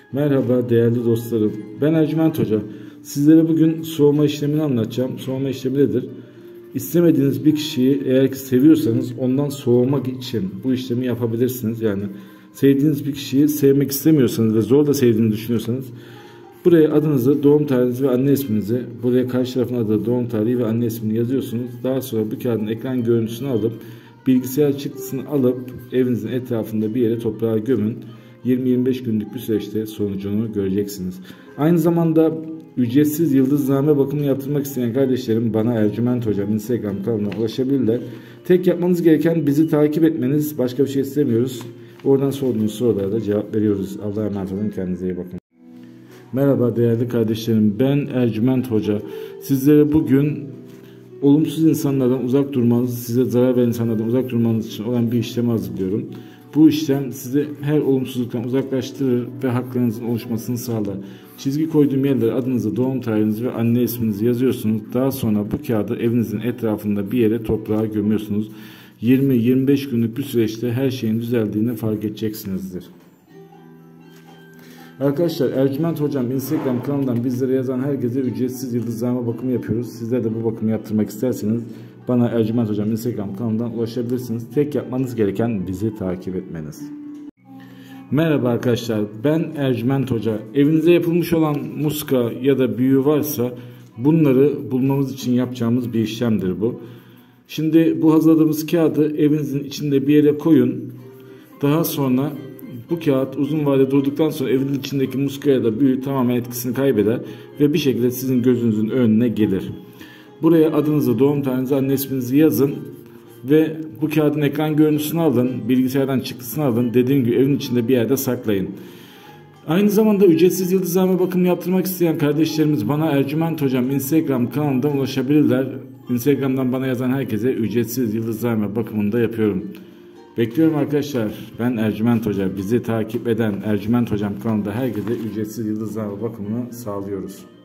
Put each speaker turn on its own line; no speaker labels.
Merhaba değerli dostlarım. Ben Ercüment Hoca. Sizlere bugün soğuma işlemini anlatacağım. Soğuma işlemi nedir? İstemediğiniz bir kişiyi eğer ki seviyorsanız ondan soğumak için bu işlemi yapabilirsiniz. Yani sevdiğiniz bir kişiyi sevmek istemiyorsanız ve zor da sevdiğini düşünüyorsanız buraya adınızı, doğum tarihinizi ve anne isminizi, buraya karşı tarafın adı, doğum tarihi ve anne ismini yazıyorsunuz. Daha sonra bu kağıdın ekran görüntüsünü alıp bilgisayar çıktısını alıp evinizin etrafında bir yere toprağa gömün. 20-25 günlük bir süreçte sonucunu göreceksiniz. Aynı zamanda ücretsiz yıldızname bakımı yaptırmak isteyen kardeşlerim bana Ercüment Hocam Instagram kanalına ulaşabilirler. Tek yapmanız gereken bizi takip etmeniz. Başka bir şey istemiyoruz. Oradan sorduğunuz sorulara da cevap veriyoruz. Allah'a emanet olun. Kendinize iyi bakın. Merhaba değerli kardeşlerim. Ben Ercüment Hoca. Sizlere bugün olumsuz insanlardan uzak durmanız, size zarar veren insanlardan uzak durmanız için olan bir işlemi hazırlıyorum. Bu işlem sizi her olumsuzluktan uzaklaştırır ve haklarınızın oluşmasını sağlar. Çizgi koyduğum yerlere adınızı, doğum tarihinizi ve anne isminizi yazıyorsunuz. Daha sonra bu kağıdı evinizin etrafında bir yere toprağa gömüyorsunuz. 20-25 günlük bir süreçte her şeyin düzeldiğini fark edeceksinizdir. Arkadaşlar Ercüment Hocam Instagram kanalından bizlere yazan herkese ücretsiz yıldızname bakımı yapıyoruz. Sizler de bu bakımı yaptırmak isterseniz bana Ercüment Hocam Instagram kanalından ulaşabilirsiniz. Tek yapmanız gereken bizi takip etmeniz. Merhaba arkadaşlar, ben Ercüment Hoca. Evinize yapılmış olan muska ya da büyü varsa bunları bulmamız için yapacağımız bir işlemdir bu. Şimdi bu hazırladığımız kağıdı evinizin içinde bir yere koyun. Daha sonra bu kağıt uzun vade durduktan sonra evin içindeki muska ya da büyü tamamen etkisini kaybeder ve bir şekilde sizin gözünüzün önüne gelir. Buraya adınızı, doğum tarihinizi, anne isminizi yazın ve bu kağıdın ekran görüntüsünü alın, bilgisayardan çıktısını alın, dediğim gibi evin içinde bir yerde saklayın. Aynı zamanda ücretsiz yıldızname bakımı yaptırmak isteyen kardeşlerimiz bana Ercüment Hocam Instagram kanalından ulaşabilirler. Instagram'dan bana yazan herkese ücretsiz yıldızname bakımını da yapıyorum. Bekliyorum arkadaşlar. Ben Ercüment Hoca. Bizi takip eden Ercüment Hocam kanalında herkese ücretsiz yıldızname bakımını sağlıyoruz.